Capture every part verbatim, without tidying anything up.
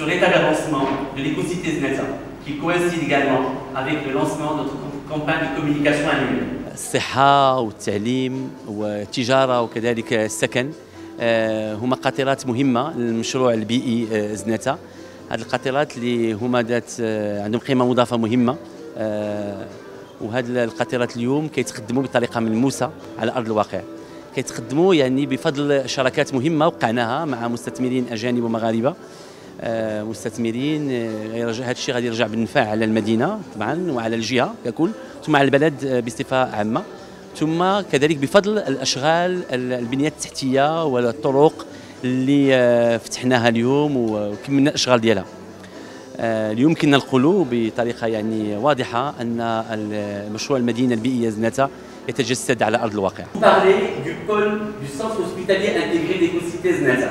sur l'état d'avancement de l'écocité Zneta, qui coïncide également avec le lancement de notre campagne de communication annuelle. الصحة والتعليم والتجارة وكذلك السكن هما قاطرات مهمة للمشروع البيئي زنتا. هذه القاطرات اللي هما ذات عندهم قيمة مضافة مهمة، وهذه القاطرات اليوم كيتخدموا بطريقة ملموسة على أرض الواقع. كيتخدموا يعني بفضل شراكات مهمة وقعناها مع مستثمرين أجانب ومغاربة. مستثمرين هذا الشيء غادي يرجع بالنفع على المدينة طبعا وعلى الجهة ككل، ثم على البلد بصفة عامة، ثم كذلك بفضل الأشغال البنية التحتية والطرق اللي فتحناها اليوم وكملنا الأشغال ديالها. اليوم يمكننا نقولوا بطريقة يعني واضحة أن المشروع المدينة البيئية زنتا يتجسد على أرض الواقع. Parler du pôle du centre hospitalier intégré d'écocité Zneta.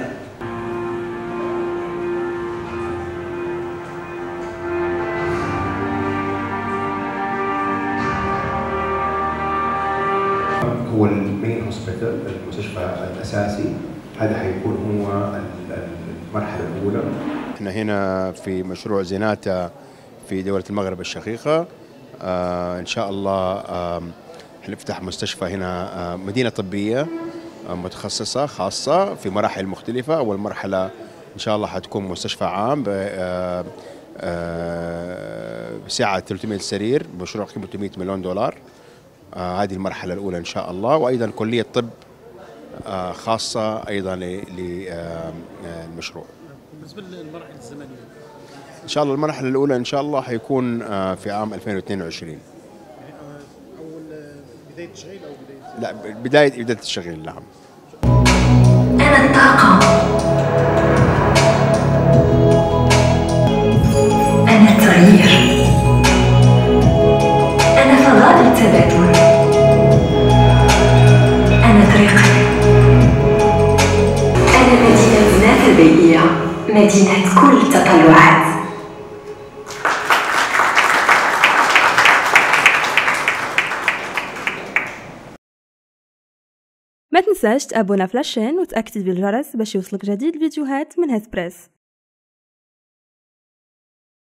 هو المين هوسبيتال المستشفى الاساسي، هذا حيكون هو المرحله الاولى. احنا هنا في مشروع زيناتا في دوله المغرب الشقيقه. آه ان شاء الله آه حنفتح مستشفى هنا، آه مدينه طبيه آه متخصصه خاصه في مراحل مختلفه. اول مرحله ان شاء الله حتكون مستشفى عام آه آه بسعه ثلاثمئة سرير، مشروع قيمته مئة مليون دولار. آه هذه المرحلة الأولى إن شاء الله، وأيضا كلية طب آه خاصة أيضا للمشروع. بالنسبة للمراحل الزمنية إن شاء الله المرحلة الأولى إن شاء الله حيكون آه في عام ألفين واثنين وعشرين. يعني أول بداية تشغيل أو بداية؟ لا بداية بداية التشغيل. نعم. أنا الطاقة، أنا التغيير، أنا فضاء التبادل، أنا طريقي، أنا مدينة زناتا البيئية، مدينة كل التطلعات. ما تنساش تابونا في لاشين وتأكد بالجرس باش يوصلك جديد الفيديوهات من هيث بريس.